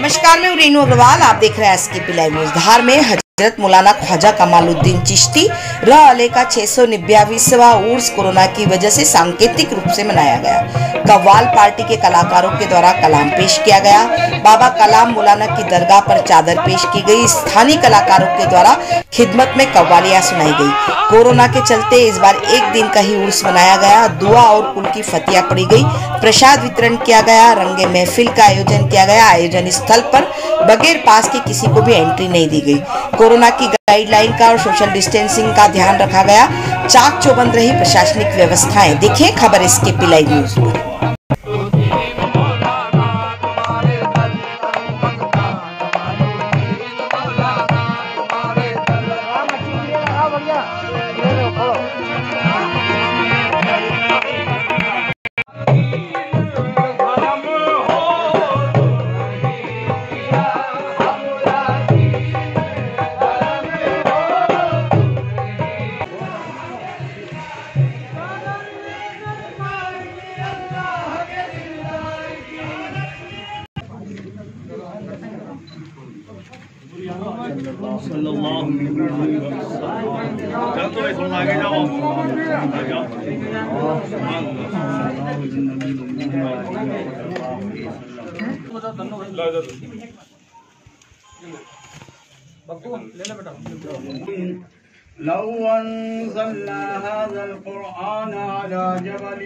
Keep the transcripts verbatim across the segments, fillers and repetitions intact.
नमस्कार, मैं रेनू अग्रवाल। आप देख रहे हैं एसकेपी लाइव न्यूज। धार में हजरत मौलाना ख्वाजा कमालुद्दीन चिश्ती र अले का छह सौ निन्यानवेवां उर्स कोरोना की वजह से सांकेतिक रूप से मनाया गया। कव्वाल पार्टी के कलाकारों के द्वारा कलाम पेश किया गया। बाबा कलाम मौलाना की दरगाह पर चादर पेश की गई। स्थानीय कलाकारों के द्वारा खिदमत में कव्वालियां सुनाई गई। कोरोना के चलते इस बार एक दिन का ही उर्स मनाया गया। दुआ और कुल की फतिया पड़ी गई। प्रसाद वितरण किया गया। रंगे महफिल का आयोजन किया गया। आयोजन स्थल पर बगैर पास के किसी को भी एंट्री नहीं दी गई। कोरोना की गाइडलाइन का और सोशल डिस्टेंसिंग का ध्यान रखा गया। चाक चौबंद रही प्रशासनिक व्यवस्थाएं। देखिए खबर एसकेपी लाइव न्यूज पर। لو أنزلنا هذا القرآن على جبل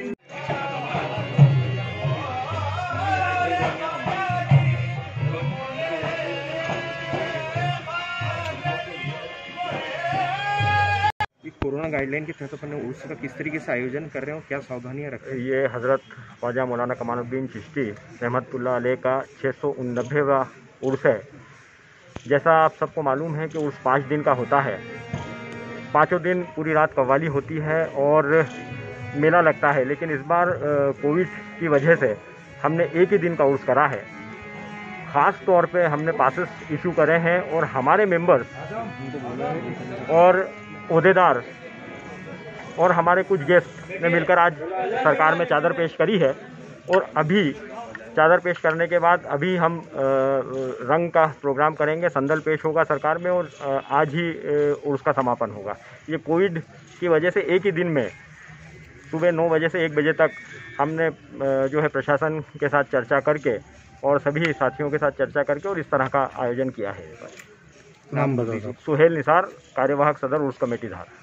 कोरोना गाइडलाइन के तहत अपने उर्स का किस तरीके से आयोजन कर रहे हो, क्या सावधानियां रख रहे हैं? ये हज़रत ख्वाजा मौलाना कमालुद्दीन चिश्ती रहमतुल्लाह अलैह का छह सौ उन्नबेवां उर्स है। जैसा आप सबको मालूम है कि उर्स पाँच दिन का होता है। पाँचों दिन पूरी रात कव्वाली होती है और मेला लगता है, लेकिन इस बार कोविड की वजह से हमने एक ही दिन का उर्स करा है। ख़ास तौर पे हमने पासेस इशू करे हैं और हमारे मेंबर्स और ओहदेदार और हमारे कुछ गेस्ट ने मिलकर आज सरकार में चादर पेश करी है। और अभी चादर पेश करने के बाद अभी हम रंग का प्रोग्राम करेंगे, संदल पेश होगा सरकार में और आज ही उसका समापन होगा। ये कोविड की वजह से एक ही दिन में सुबह नौ बजे से एक बजे तक हमने जो है प्रशासन के साथ चर्चा करके और सभी साथियों के साथ चर्चा करके और इस तरह का आयोजन किया है। नाम बताओ। सुहेल निसार, कार्यवाहक सदर उर्स कमेटी धार।